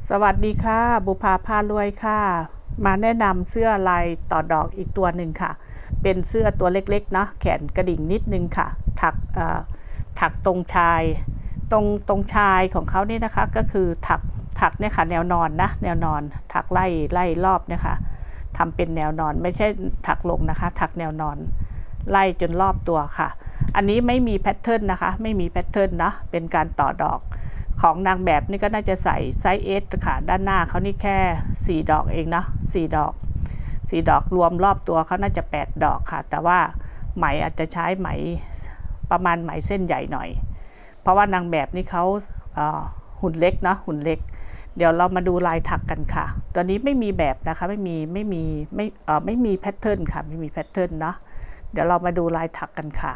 สวัสดีค่ะบุภาพารวยค่ะมาแนะนำเสื้อลายต่อดอกอีกตัวหนึ่งค่ะเป็นเสื้อตัวเล็กๆเนาะแขนกระดิ่งนิดนึงค่ะถักตรงชายตรงชายของเขานี่นะคะก็คือถักเนี่ยค่ะแนวนอนนะแนวนอนถักไล่รอบเนี่ยค่ะทำเป็นแนวนอนไม่ใช่ถักลงนะคะถักแนวนอนไล่จนรอบตัวค่ะอันนี้ไม่มีแพทเทิร์นนะคะไม่มีแพทเทิร์นนะเป็นการต่อดอกของนางแบบนี่ก็น่าจะใส่ไซส์ S ค่ะด้านหน้าเขานี่แค่4ดอกเองนะ4 ดอกรวมรอบตัวเขาน่าจะ8ดอกค่ะแต่ว่าไหมอาจจะใช้ไหมประมาณไหมเส้นใหญ่หน่อยเพราะว่านางแบบนี่เขาหุ่นเล็กเนาะหุ่นเล็กเดี๋ยวเรามาดูลายถักกันค่ะตัวนี้ไม่มีแบบนะคะไม่มีแพทเทิร์นค่ะไม่มีแพทเทิร์นเนาะเดี๋ยวเรามาดูลายถักกันค่ะ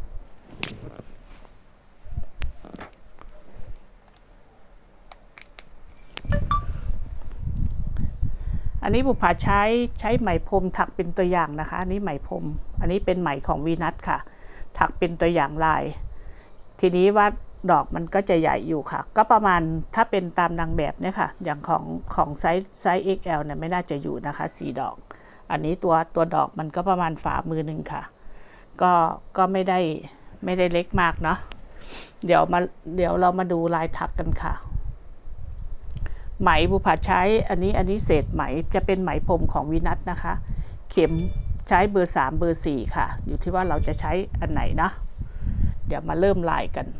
อันนี้บุภาใช้ไหมพรมถักเป็นตัวอย่างนะคะอันนี้ไหมพรมอันนี้เป็นไหมของวีนัสค่ะถักเป็นตัวอย่างลายทีนี้ว่าดอกมันก็จะใหญ่อยู่ค่ะก็ประมาณถ้าเป็นตามนางแบบเนี่ยค่ะอย่างของไซส์ XL เนี่ยไม่น่าจะอยู่นะคะ4ดอกอันนี้ตัวดอกมันก็ประมาณฝ่ามือหนึ่งค่ะก็ไม่ได้เล็กมากเนาะเดี๋ยวเรามาดูลายถักกันค่ะไหมบุภาใช้อันนี้เศษไหมจะเป็นไหมพรมของวีนัสนะคะเข็มใช้เบอร์3เบอร์4ค่ะอยู่ที่ว่าเราจะใช้อันไหนนะเดี๋ยวมาเริ่มลายกัน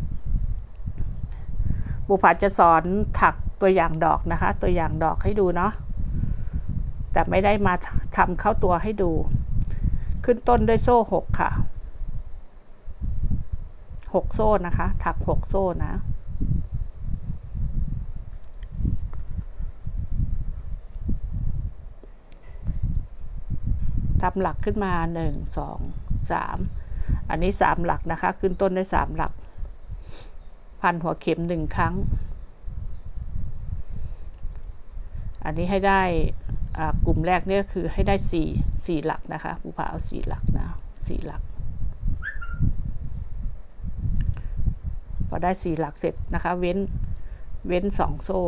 บุภาจะสอนถักตัวอย่างดอกนะคะตัวอย่างดอกให้ดูเนาะแต่ไม่ได้มาทำเข้าตัวให้ดูขึ้นต้นด้วยโซ่6ค่ะ6โซ่นะคะถัก6โซ่นะทำหลักขึ้นมา1 2 3อันนี้3หลักนะคะขึ้นต้นด้วย3หลักพันหัวเข็ม1ครั้งอันนี้ให้ได้กลุ่มแรกเนี่ยคือให้ได้4หลักนะคะบุภาเอา4หลักนะ4หลักพอได้4หลักเสร็จนะคะเว้น2โซ่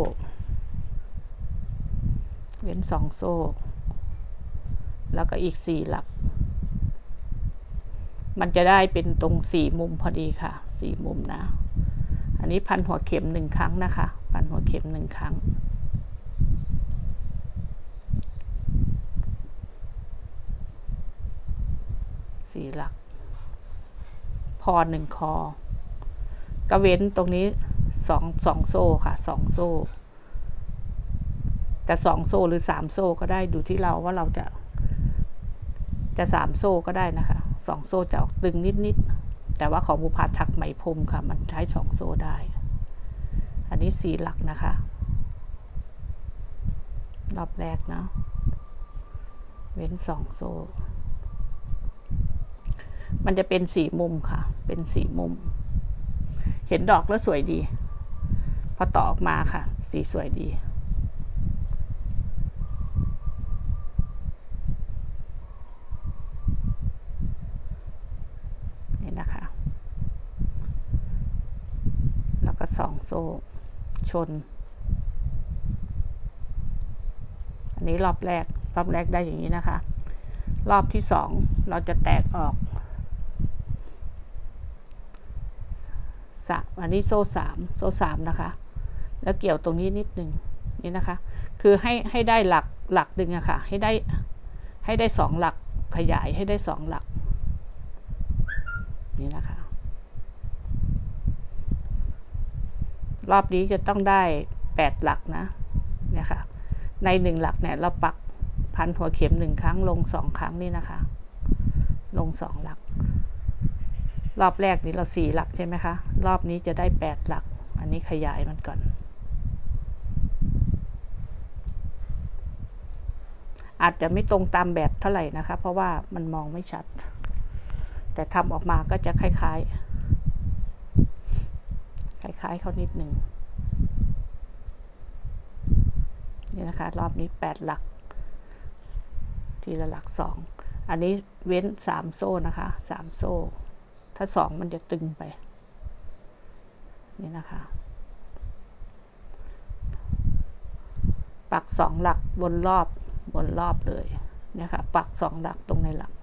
เว้น2โซ่แล้วก็อีก4หลักมันจะได้เป็นตรง4มุมพอดีค่ะ4มุมนะอันนี้พันหัวเข็ม1ครั้งนะคะพันหัวเข็ม1ครั้ง4หลักพอ1คอก็เว้นตรงนี้2โซ่ค่ะ2โซ่จะ2โซ่หรือ3โซ่ก็ได้ดูที่เราว่าเราจะ3โซ่ก็ได้นะคะ2โซ่จะออกตึงนิดแต่ว่าของบุภาถักไหมพรมค่ะมันใช้2โซ่ได้อันนี้4หลักนะคะรอบแรกนะเว้น2โซ่มันจะเป็น4มุมค่ะเป็น4มุมเห็นดอกแล้วสวยดีพอต่อออกมาค่ะสีสวยดีนี่นะคะแล้วก็2โซ่ชนอันนี้รอบแรกได้อย่างนี้นะคะรอบที่2เราจะแตกออกอันนี้โซ่3นะคะแล้วเกี่ยวตรงนี้นิดนึงนี่นะคะคือให้ได้หลักหนึ่งอะค่ะให้ได้2หลักขยายให้ได้2หลักนี่นะคะรอบนี้จะต้องได้8หลักนะเนี่ยค่ะใน1หลักเนี่ยเราปักพันหัวเข็ม1ครั้งลง2ครั้งนี่นะคะลง2หลักรอบแรกนี้เรา4หลักใช่ไหมคะรอบนี้จะได้8หลักอันนี้ขยายมันก่อนอาจจะไม่ตรงตามแบบเท่าไหร่นะคะเพราะว่ามันมองไม่ชัดแต่ทำออกมาก็จะคล้ายเขานิดหนึ่งนี่นะคะรอบนี้8หลักทีละหลัก2อันนี้เว้น3โซ่นะคะ3โซ่ถ้า2มันจะตึงไปนี่นะคะปัก2หลักวนรอบเลยเนี่ยค่ะปัก2หลักตรงในหลัก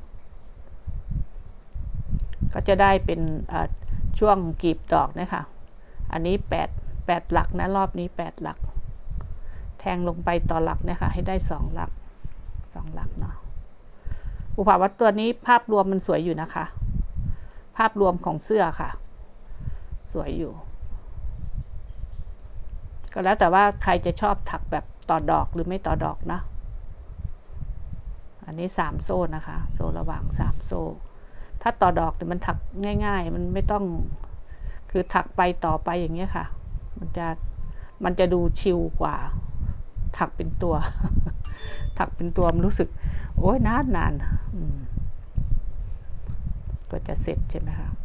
ก็จะได้เป็นช่วงกลีบดอกนะคะอันนี้8หลักนะรอบนี้8หลักแทงลงไปต่อหลักนะคะให้ได้2หลักเนาะบุภาว่าตัวนี้ภาพรวมมันสวยอยู่นะคะภาพรวมของเสื้อค่ะสวยอยู่ก็แล้วแต่ว่าใครจะชอบถักแบบต่อดอกหรือไม่ต่อดอกนะอันนี้3โซ่นะคะโซ่ระหว่าง3โซ่ถ้าต่อดอกเนี่ยมันถักง่ายๆมันไม่ต้องคือถักไปต่อไปอย่างเงี้ยค่ะมันจะดูชิลกว่าถักเป็นตัว ถักเป็นตัวมันรู้สึกโอ้ยนานก็จะเสร็จใช่ไหมคะ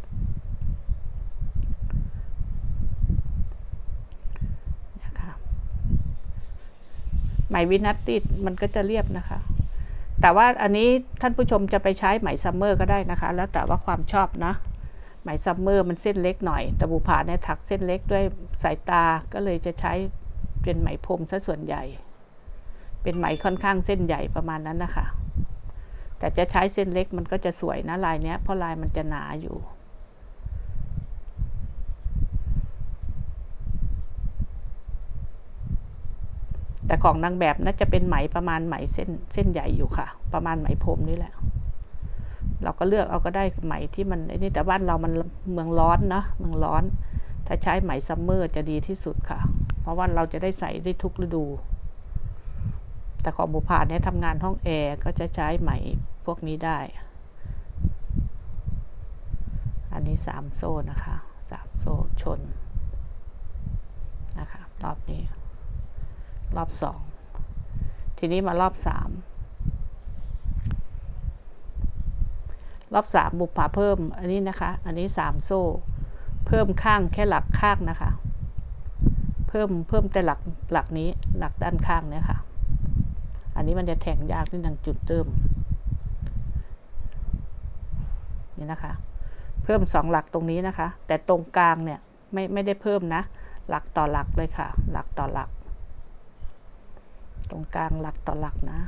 นะคะไหมวินัตติมันก็จะเรียบนะคะแต่ว่าอันนี้ท่านผู้ชมจะไปใช้ไหมซัมเมอร์ก็ได้นะคะแล้วแต่ว่าความชอบนะไหมซัมเมอร์มันเส้นเล็กหน่อยแต่บุภาเนี่ยถักเส้นเล็กด้วยสายตาก็เลยจะใช้เป็นไหมพรมซะส่วนใหญ่เป็นไหมค่อนข้างเส้นใหญ่ประมาณนั้นนะคะแต่จะใช้เส้นเล็กมันก็จะสวยนะลายเนี้ยเพราะลายมันจะหนาอยู่แต่ของนางแบบน่าจะเป็นไหมประมาณไหมเส้นใหญ่อยู่ค่ะประมาณไหมพรมนี่แหละเราก็เลือกเอาก็ได้ไหมที่มันนี่แต่บ้านเรามันเมืองร้อนนะเมืองร้อนถ้าใช้ไหมซัมเมอร์จะดีที่สุดค่ะเพราะว่าเราจะได้ใส่ได้ทุกฤดูแต่ของบุภาเนี่ยทำงานห้องแอร์ก็จะใช้ไหมพวกนี้ได้อันนี้3โซ่นะคะ3โซ่ชนนะคะรอบนี้รอบ2ทีนี้มารอบ3บุภาเพิ่มอันนี้นะคะอันนี้3โซ่เพิ่มข้างแค่หลักข้างนะคะเพิ่มแต่หลักนี้หลักด้านข้างเนี่ยค่ะอันนี้มันจะแทงยากนิดนึงจุดเติมนี่นะคะเพิ่ม2หลักตรงนี้นะคะแต่ตรงกลางเนี่ยไม่ได้เพิ่มนะหลักต่อหลักเลยค่ะหลักต่อหลักตรงกลางหลักต่อหลักนะ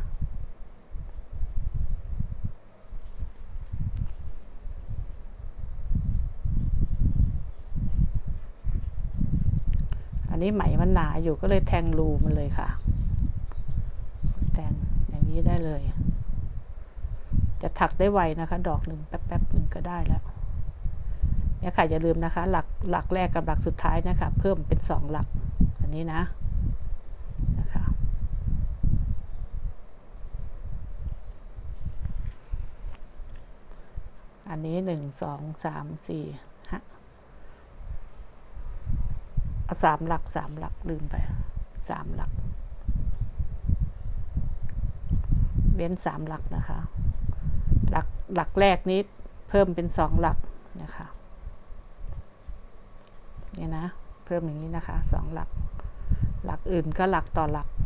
อันนี้ไหมมันหนาอยู่ก็เลยแทงรูมันเลยค่ะแทงอย่างนี้ได้เลยจะถักได้ไวนะคะดอกหนึ่งแป๊บหนึ่งก็ได้แล้วเนี่ยค่ะอย่าลืมนะคะหลักแรกกับหลักสุดท้ายนะคะเพิ่มเป็น2หลักอันนี้นะคะอันนี้1 2 3 4เอา3หลักลืมไป3หลักเว้น3หลักนะคะหลักแรกนี้เพิ่มเป็น2หลักนะคะเนี่ยนะเพิ่มอย่างนี้นะคะ2หลักอื่นก็หลักต่อหลัก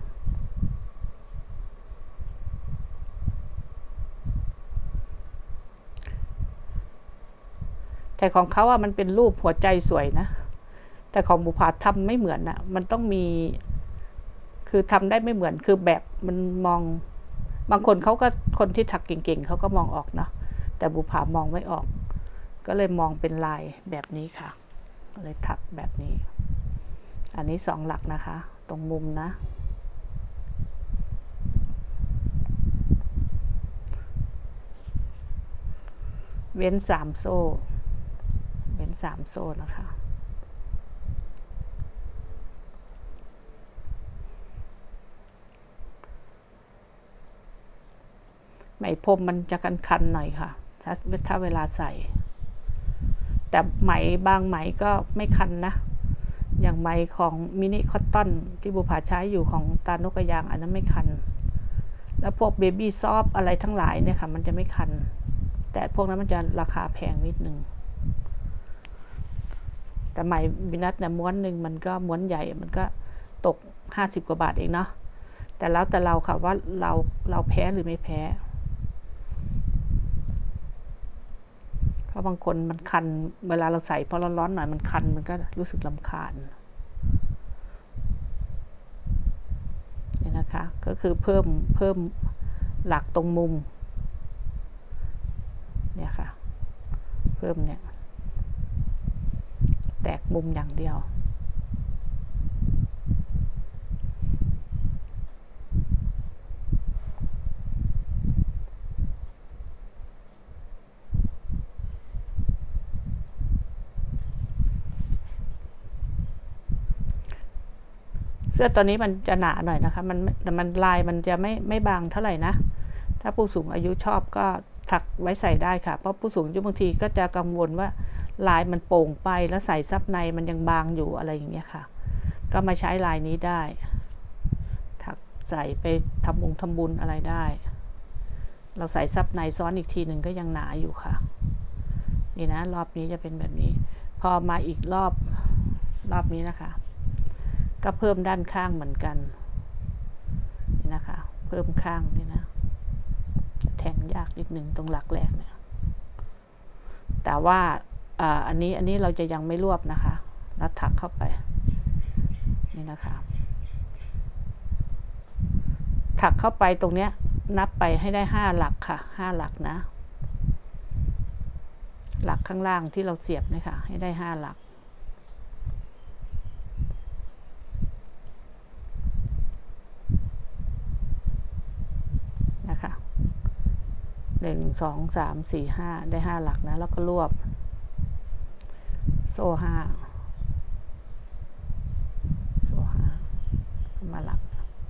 แต่ของเขาอะมันเป็นรูปหัวใจสวยนะแต่ของบุภาทำไม่เหมือนนะมันต้องมีคือทำได้ไม่เหมือนคือแบบมันมองบางคนเขาก็คนที่ถักเก่งๆเขาก็มองออกเนาะแต่บุภามองไม่ออกก็เลยมองเป็นลายแบบนี้ค่ะเลยถักแบบนี้อันนี้2หลักนะคะตรงมุมนะเว้น3โซ่เว้น3โซ่นะคะไหมพรมมันจะคันๆหน่อยค่ะถ้าเวลาใส่แต่ไหมบางไหมก็ไม่คันนะอย่างไหมของมินิคอตตอนที่บุภาใช้อยู่ของตาลนกกระยางอันนั้นไม่คันแล้วพวกเบบี้ซอฟอะไรทั้งหลายเนี่ยค่ะมันจะไม่คันแต่พวกนั้นมันจะราคาแพงนิดนึงแต่ไหมบินัทเนี่ยม้วนหนึ่งมันก็ม้วนใหญ่มันก็ตก50กว่าบาทเองเนาะแต่แล้วแต่เราค่ะว่าเราแพ้หรือไม่แพ้เพราะบางคนมันคันเวลาเราใส่พอร้อนๆหน่อยมันคันมันก็รู้สึกรำคาญนะคะก็คือเพิ่มหลักตรงมุมเนี่ยค่ะเพิ่มเนี่ยแตกมุมอย่างเดียวเสื้อตัวนี้มันจะหนาหน่อยนะคะมันลายมันจะไม่บางเท่าไหร่นะถ้าผู้สูงอายุชอบก็ถักไว้ใส่ได้ค่ะเพราะผู้สูงอายุบางทีก็จะกังวลว่าลายมันโป่งไปแล้วใส่ซับในมันยังบางอยู่อะไรอย่างเงี้ยค่ะก็มาใช้ลายนี้ได้ถักใส่ไปทำบุญอะไรได้เราใส่ซับในซ้อนอีกทีหนึ่งก็ยังหนาอยู่ค่ะนี่นะรอบนี้จะเป็นแบบนี้พอมาอีกรอบนี้นะคะก็เพิ่มด้านข้างเหมือนกันนี่นะคะเพิ่มข้างนี่นะแทงยากนิดหนึ่งตรงหลักแรกเนี่ยแต่ว่าอันนี้เราจะยังไม่รวบนะคะแล้วถักเข้าไปนี่นะคะถักเข้าไปตรงเนี้ยนับไปให้ได้5หลักค่ะ5หลักนะหลักข้างล่างที่เราเสียบนี่ค่ะให้ได้5หลักนะคะ1 2 3 4 5ได้5หลักนะแล้วก็รวบโซ่5ขึ้นมาหลัก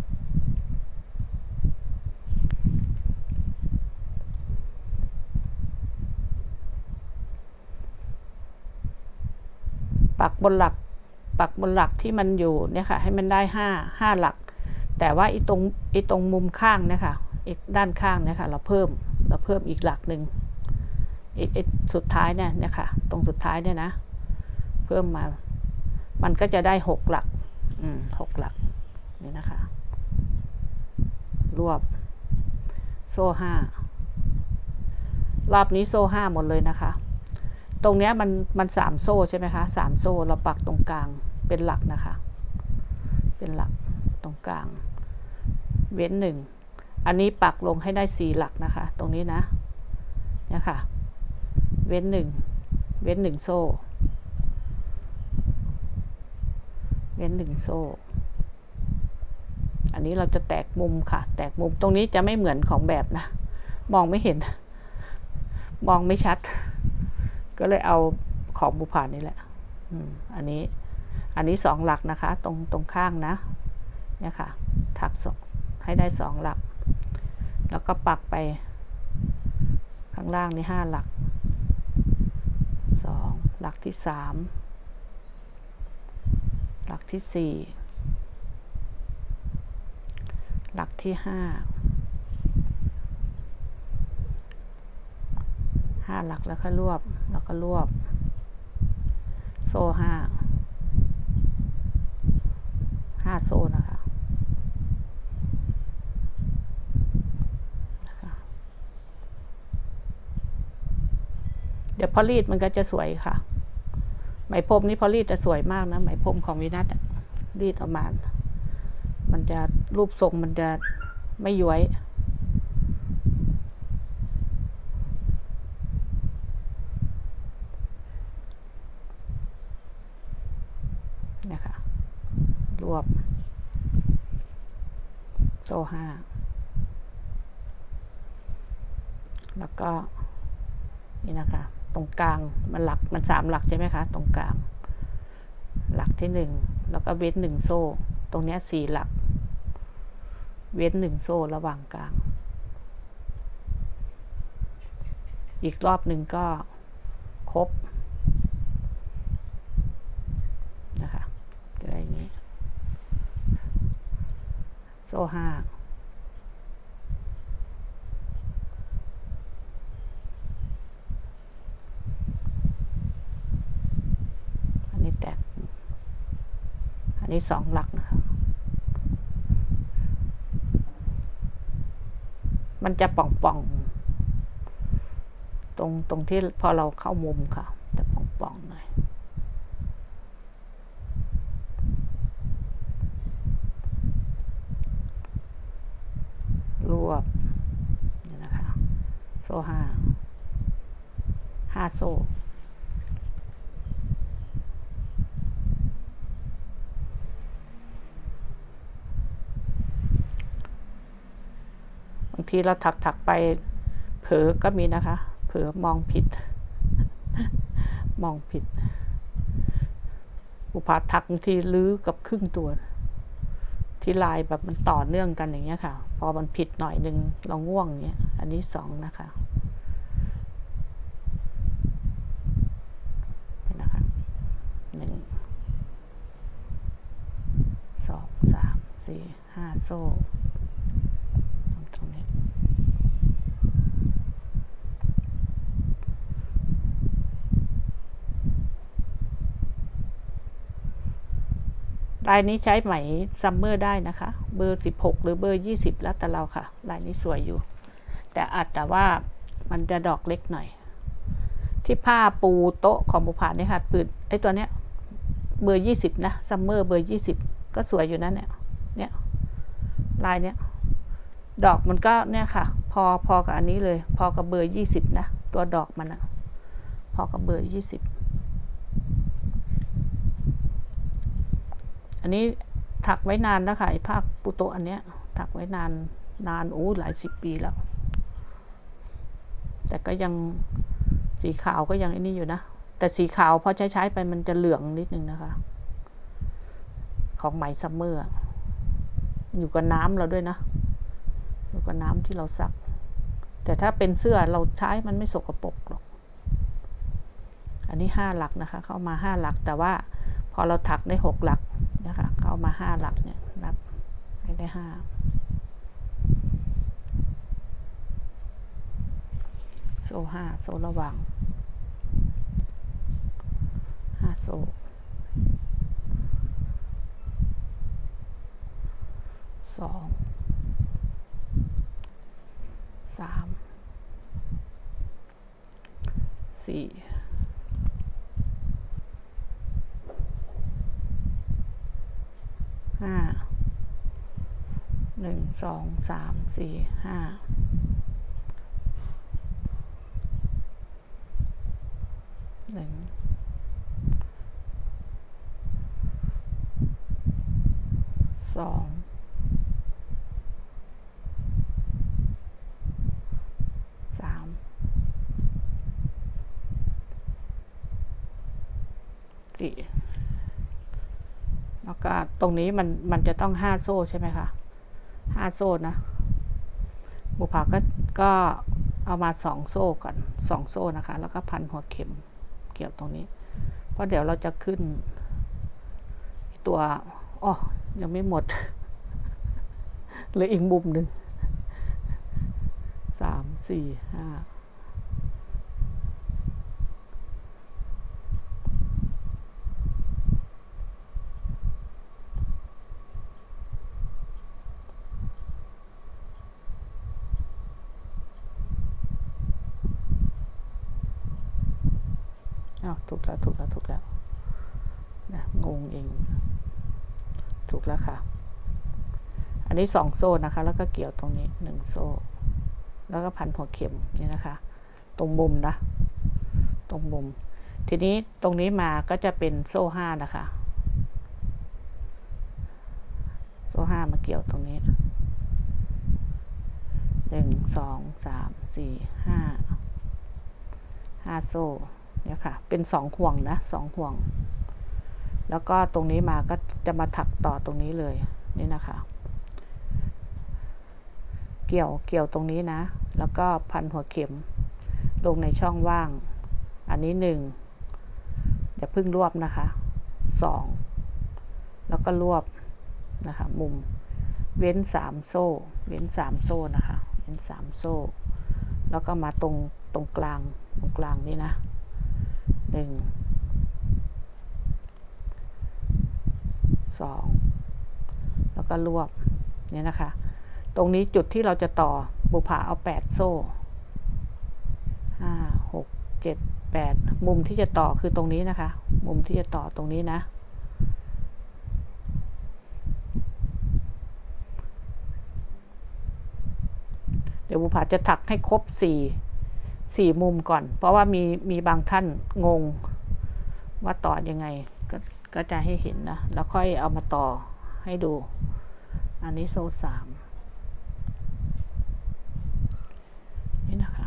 ปักบนหลักที่มันอยู่เนี่ยค่ะให้มันได้5หลักแต่ว่าอีตรงมุมข้างเนี่ยค่ะอีกด้านข้างเนี่ยค่ะเราเพิ่มอีกหลักหนึ่งสุดท้ายเนี่ยค่ะตรงสุดท้ายเนี่ยนะเพิ่มมามันก็จะได้6หลัก6หลักนี่นะคะรวบโซ่5รอบนี้โซ่5หมดเลยนะคะตรงเนี้ยมัน3โซ่ใช่ไหมคะ3โซ่เราปักตรงกลางเป็นหลักนะคะเป็นหลักตรงกลางเว้น1อันนี้ปักลงให้ได้4หลักนะคะตรงนี้นะเนี่ยค่ะเว้น1โซ่เว้น1โซ่อันนี้เราจะแตกมุมค่ะแตกมุมตรงนี้จะไม่เหมือนของแบบนะมองไม่เห็นมองไม่ชัดก็เลยเอาของบุพานนี่แหละอันนี้2หลักนะคะตรงข้างนะเนี่ยค่ะถักให้ได้2หลักแล้วก็ปักไปข้างล่างนี่5หลัก2หลักที่3หลักที่4หลักที่5หลักแล้วก็รวบโซ่5โซ่นะคะเดี๋ยวพอรีดมันก็จะสวยค่ะไหมพรมนี่พอรีดจะสวยมากนะไหมพรมของวินัทรีดออกมามันจะรูปทรงมันจะไม่ย้วยนะคะรวบโซ่5แล้วก็นี่นะคะตรงกลางมัน3หลักใช่ไหมคะตรงกลางหลักที่1แล้วก็เว้น1โซ่ตรงนี้4หลักเว้น1โซ่ระหว่างกลางอีกรอบหนึ่งก็ครบนะคะจะได้อย่างนี้โซ่5อันนี้แตกอันนี้2หลักนะคะมันจะป่องตรงที่พอเราเข้ามุมค่ะจะป่องหน่อยวบนี่นะคะโซ่5โซ่บางทีเราถักไปเผลอก็มีนะคะเผลอมองผิดบุพาถักบางทีลื้อกับครึ่งตัวที่ลายแบบมันต่อเนื่องกันอย่างเงี้ยค่ะพอมันผิดหน่อยนึงเราง่วงเงี้ยอันนี้2นะคะนะคะ1 2 3 4 5โซ่ตรงนี้ลายนี้ใช้ไหมซัมเมอร์ได้นะคะเบอร์16หรือเบอร์20แล้วแต่เราค่ะลายนี้สวยอยู่แต่ว่ามันจะดอกเล็กหน่อยที่ผ้าปูโต๊ะของบุพาเนี่ยค่ะปืนไอตัวเนี้ยเบอร์20นะซัมเมอร์เบอร์20ก็สวยอยู่นะเนี่ยลายเนี้ยดอกมันก็เนี่ยค่ะพอกับอันนี้เลยพอกับเบอร์20นะตัวดอกมันอะพอกับเบอร์20อันนี้ถักไว้นานแล้วค่ะไอ้ผ้าปูโต๊ะอันเนี้ยถักไว้นานหลาย10 ปีแล้วแต่ก็ยังสีขาวก็ยังไอ้นี่อยู่นะแต่สีขาวพอใช้ไปมันจะเหลืองนิดนึงนะคะของไหมซัมเมอร์อยู่กับน้ำเราด้วยนะอยู่กับน้ำที่เราซักแต่ถ้าเป็นเสื้อเราใช้มันไม่สกปรกหรอกอันนี้5หลักนะคะเข้ามา5หลักแต่ว่าพอเราถักได้6หลักนะคะเข้ามา5หลักเนี่ยนับให้ได้5โซ่5โซ่ระหว่าง5โซ่2 3 4 5 1 2 3 4 5 1 2 3 4แล้วก็ตรงนี้มันจะต้อง5โซ่ใช่ไหมคะ5โซ่นะบุพาก็เอามา2โซ่ก่อน2โซ่นะคะแล้วก็พันหัวเข็มเกี่ยวตรงนี้เพราะเดี๋ยวเราจะขึ้นตัวยังไม่หมดเหลืออีกมุมหนึ่ง3 4 5ถูกแล้วนะงงเองถูกแล้วค่ะอันนี้2โซ่นะคะแล้วก็เกี่ยวตรงนี้1โซ่แล้วก็พันหัวเข็มนี่นะคะตรงมุมนะตรงมุมทีนี้ตรงนี้มาก็จะเป็นโซ่5นะคะโซ่5มาเกี่ยวตรงนี้1 2 3 4 5โซ่เนี่ยค่ะเป็น2ห่วงนะ2ห่วงแล้วก็ตรงนี้มาก็จะมาถักต่อตรงนี้เลยนี่นะคะเกี่ยวตรงนี้นะแล้วก็พันหัวเข็มลงในช่องว่างอันนี้1อย่าเพิ่งรวบนะคะ2แล้วก็รวบนะคะมุมเว้น3โซ่นะคะเว้น3โซ่แล้วก็มาตรงกลางนี่นะ1 2แล้วก็รวบเนี่ยนะคะตรงนี้จุดที่เราจะต่อบุพาเอา8โซ่5 6 7 8มุมที่จะต่อคือตรงนี้นะคะมุมที่จะต่อตรงนี้นะเดี๋ยวบุภาจะถักให้ครบ4มุมก่อนเพราะว่ามีบางท่านงงว่าต่อยังไงก็จะให้เห็นนะแล้วค่อยเอามาต่อให้ดูอันนี้โซ่3นี่นะคะ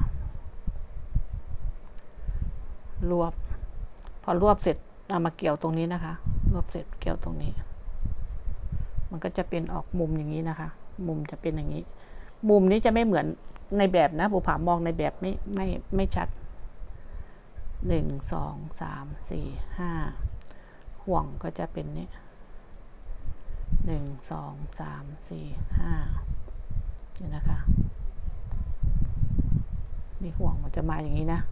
รวบพอรวบเสร็จเอามาเกี่ยวตรงนี้นะคะรวบเสร็จเกี่ยวตรงนี้มันก็จะเป็นออกมุมอย่างนี้นะคะมุมจะเป็นอย่างนี้มุมนี้จะไม่เหมือนในแบบนะบุภามองในแบบไม่ชัด1 2 3 4 5ห่วงก็จะเป็นนี้1 2 3 4 5นี่นะคะนี่ห่วงมันจะมาอย่างนี้นะ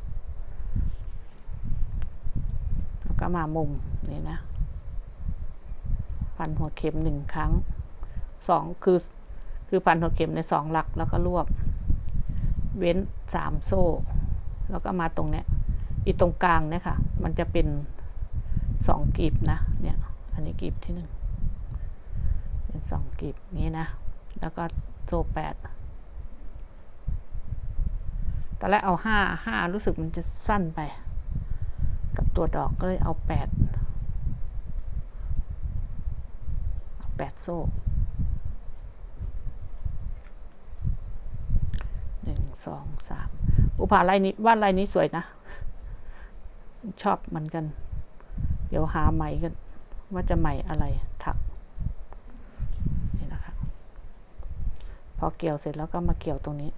แล้วก็มามุมนี่นะพันหัวเข็ม1 ครั้ง2คือพันหัวเข็มใน2 หลักแล้วก็รวบเว้น3 โซ่แล้วก็มาตรงเนี้ยอีตรงกลางเนี่ยค่ะมันจะเป็น2 กลีบนะเนี่ยอันนี้กลีบที่1เป็น2 กลีบนี้นะแล้วก็โซ่8ตอนแรกเอา5รู้สึกมันจะสั้นไปกับตัวดอกก็เลยเอา8โซ่1 2 3อุปาลายนี้ว่าลายนี้สวยนะชอบเหมือนกันเดี๋ยวหาไหมกันว่าจะไหมอะไรถักนี่นะคะพอเกี่ยวเสร็จแล้วก็มาเกี่ยวตรงนี้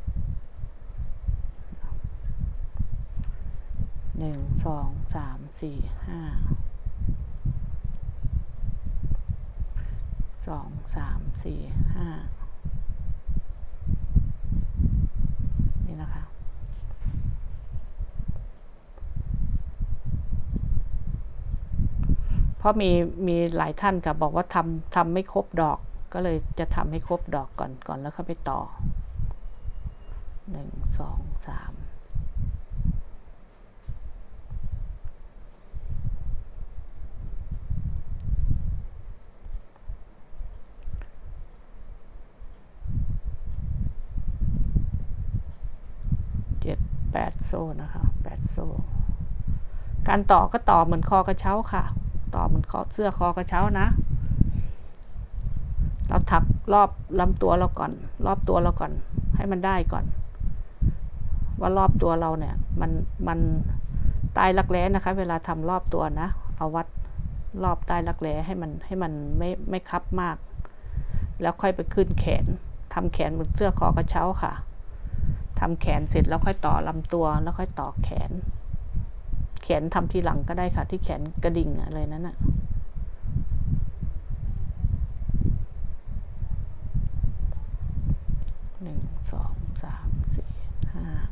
1 2 3 4 5 2 3 4 5นี่นะคะเพราะมีหลายท่านค่ะบอกว่าทำไม่ครบดอกก็เลยจะทำให้ครบดอกก่อนแล้วเข้าไปต่อ1 2 38 โซ่นะคะ8 โซ่การต่อก็ต่อเหมือนคอกระเช้าค่ะต่อเหมือนเสื้อคอกระเช้านะเราถักรอบลำตัวเราก่อนรอบตัวเราก่อนให้มันได้ก่อนว่ารอบตัวเราเนี่ยมันใต้รักแร้นะคะเวลาทำรอบตัวนะเอาวัดรอบใต้รักแร้ให้มันไม่คับมากแล้วค่อยไปขึ้นแขนทำแขนบนเสื้อคอกระเช้าค่ะทำแขนเสร็จแล้วค่อยต่อลำตัวแล้วค่อยต่อแขนทำทีหลังก็ได้ค่ะที่แขนกระดิ่งอะไรนั้นน่ะ1 2 3 4 5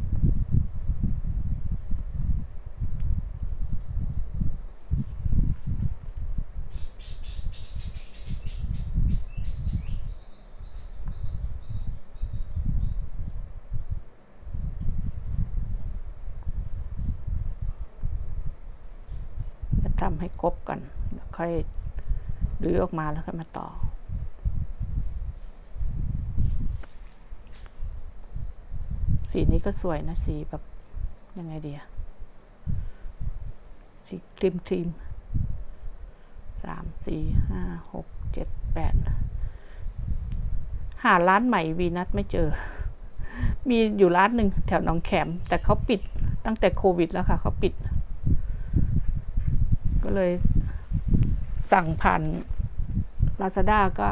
ทำให้ครบก่อนแล้วค่อยรื้อออกมาแล้วค่อยมาต่อสีนี้ก็สวยนะสีแบบยังไงดีสีครีม3 4 5 6 7 8หาร้านใหม่วีนัทไม่เจอมีอยู่ร้านหนึ่งแถวหนองแขมแต่เขาปิดตั้งแต่โควิดแล้วค่ะเขาปิดก็เลยสั่งผ่าน Lazada ก็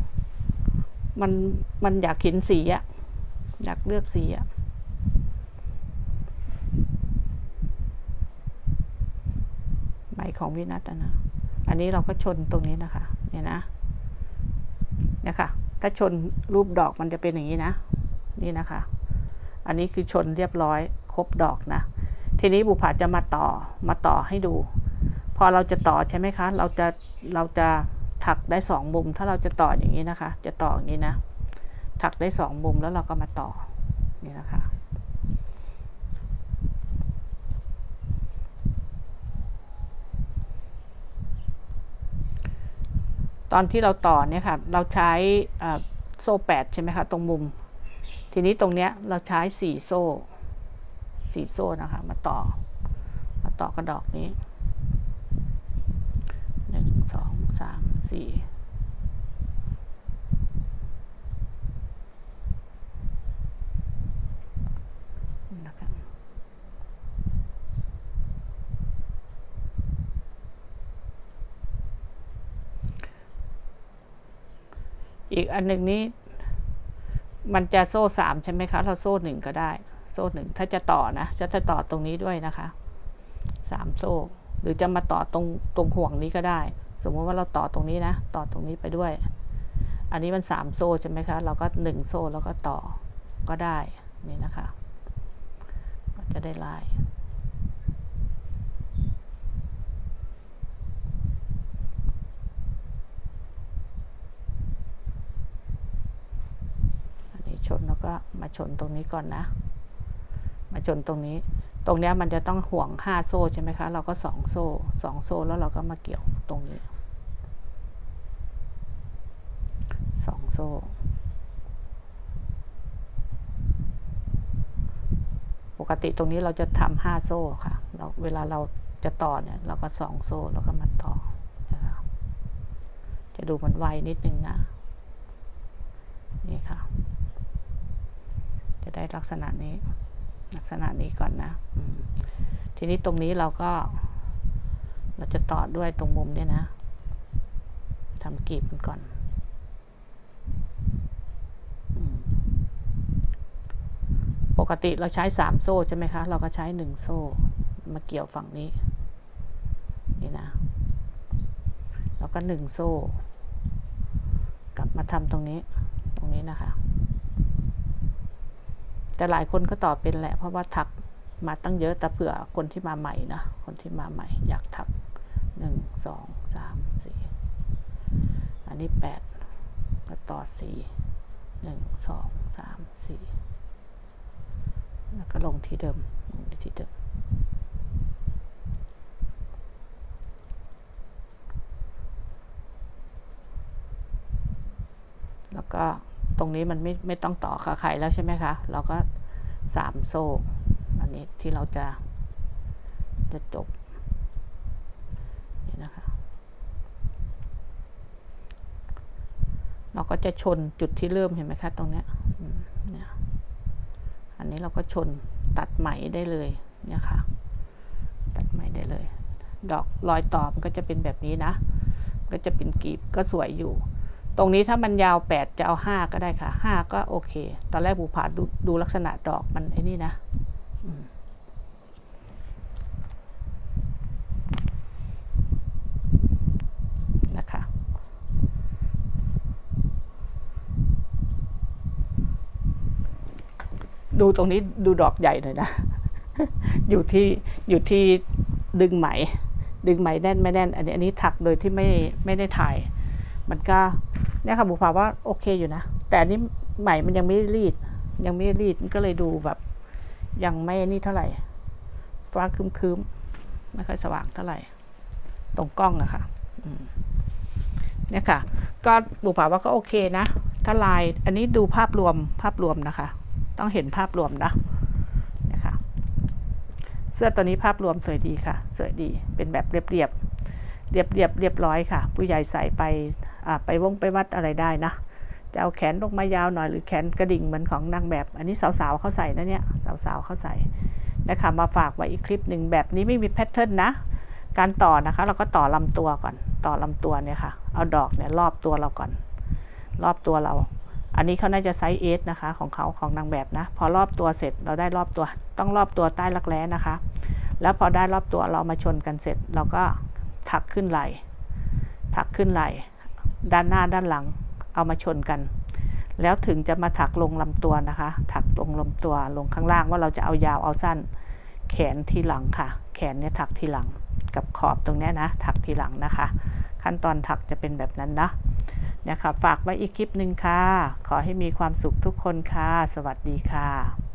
มันอยากเห็นสีอะอยากเลือกสีอะไหมของวินัทนะอันนี้เราก็ชนตรงนี้นะคะเนี่ยนะถ้าชนรูปดอกมันจะเป็นอย่างนี้นะนี่นะคะอันนี้คือชนเรียบร้อยครบดอกนะทีนี้บุภาจะมาต่อให้ดูพอเราจะต่อใช่ไหมคะเราจะถักได้2 มุมถ้าเราจะต่ออย่างนี้นะคะจะต่ออย่างนี้นะถักได้2 มุมแล้วเราก็มาต่อนี่นะคะตอนที่เราต่อเนี่ยค่ะเราใช้โซ่8ใช่ไหมคะตรงมุมทีนี้ตรงเนี้ยเราใช้4 โซ่นะคะมาต่อกระดอกนี้1 2 3 4นะคะอีกอันหนึ่งนี้มันจะโซ่3ใช่ไหมคะเราโซ่1ก็ได้โซ่1ถ้าจะต่อนะจะต่อตรงนี้ด้วยนะคะ3 โซ่หรือจะมาต่อตรงห่วงนี้ก็ได้สมมติว่าเราต่อตรงนี้นะต่อตรงนี้ไปด้วยอันนี้มัน3 โซ่ใช่ไหมคะเราก็1 โซ่แล้วก็ต่อก็ได้นี่นะคะก็จะได้ลายชนแล้วก็มาชนตรงนี้ก่อนนะมาชนตรงนี้มันจะต้องห่วง5 โซ่ใช่ไหมคะเราก็2 โซ่แล้วเราก็มาเกี่ยวตรงนี้2 โซ่ปกติตรงนี้เราจะทำ5 โซ่ค่ะเวลาเราจะต่อเนี่ยเราก็2 โซ่แล้วก็มาต่อนะคะจะดูมันไวนิดนึงนะนี่ค่ะจะได้ลักษณะนี้ก่อนนะทีนี้ตรงนี้เราจะต่อด้วยตรงมุมเนี่ยนะทำกลีบมันก่อนปกติเราใช้3 โซ่ใช่ไหมคะเราก็ใช้1 โซ่มาเกี่ยวฝั่งนี้นี่นะแล้วก็1 โซ่กลับมาทำตรงนี้นะคะแต่หลายคนก็ต่อเป็นแหละเพราะว่าถักมาตั้งเยอะแต่เผื่อคนที่มาใหม่นะคนที่มาใหม่อยากถัก1 2 3 4อันนี้8ก็ต่อ4 1 2 3 4แล้วก็ลงที่เดิมแล้วก็ตรงนี้มันไม่ต้องต่อขาไข่แล้วใช่ไหมคะเราก็3 โซ่อันนี้ที่เราจะจบนี่นะคะเราก็จะชนจุดที่เริ่มเห็นไหมคะตรงเนี้ยเนี่ยอันนี้เราก็ชนตัดไหมได้เลยเนี่ยค่ะตัดไหมได้เลยดอกรอยต่อมันก็จะเป็นแบบนี้นะก็จะเป็นกลีบก็สวยอยู่ตรงนี้ถ้ามันยาว8จะเอา5ก็ได้ค่ะ5ก็โอเคตอนแรกบูผาดูลักษณะดอกมันไอ้นี่นะนะคะดูตรงนี้ดูดอกใหญ่หน่อยนะ อยู่ที่ดึงไหมแน่นไม่แน่นอันนี้ถักโดยที่ไม่ได้ถ่ายมันก็เนี่ยค่ะบุพาว่าโอเคอยู่นะแต่อันนี้ไหมมันยังไม่ได้รีดมันก็เลยดูแบบยังไม่นี่เท่าไหร่ฟ้าคืมไม่ค่อยสว่างเท่าไหร่ตรงกล้องอะค่ะเนี่ยค่ะก็บุพาว่าก็โอเคนะถ้าลายอันนี้ดูภาพรวมนะคะต้องเห็นภาพรวมนะนะคะเสื้อตัวนี้ภาพรวมสวยดีค่ะสวยดีเป็นแบบเรียบร้อยค่ะผู้ใหญ่ใส่ไปวัดอะไรได้นะจะเอาแขนลงมายาวหน่อยหรือแขนกระดิ่งเหมือนของนางแบบอันนี้สาวๆเขาใส่นะเนี่ยสาวๆเขาใส่นะคะมาฝากไว้อีกคลิปหนึ่งแบบนี้ไม่มีแพทเทิร์นนะการต่อนะคะเราก็ต่อลำตัวก่อนต่อลำตัวเนี่ยค่ะเอาดอกเนี่ยรอบตัวเราก่อนรอบตัวเราอันนี้เขาน่าจะไซส์เอสนะคะของนางแบบนะพอรอบตัวเสร็จเราได้รอบตัวต้องรอบตัวใต้รักแร้นะคะแล้วพอได้รอบตัวเรามาชนกันเสร็จเราก็ถักขึ้นไหล่ด้านหน้าด้านหลังเอามาชนกันแล้วถึงจะมาถักลงลำตัวนะคะถักลงลำตัวลงข้างล่างว่าเราจะเอายาวเอาสั้นแขนทีหลังค่ะแขนเนี่ยถักทีหลังกับขอบตรงนี้นะถักทีหลังนะคะขั้นตอนถักจะเป็นแบบนั้นนะเนี่ยค่ะฝากไว้อีกคลิปหนึ่งค่ะขอให้มีความสุขทุกคนค่ะสวัสดีค่ะ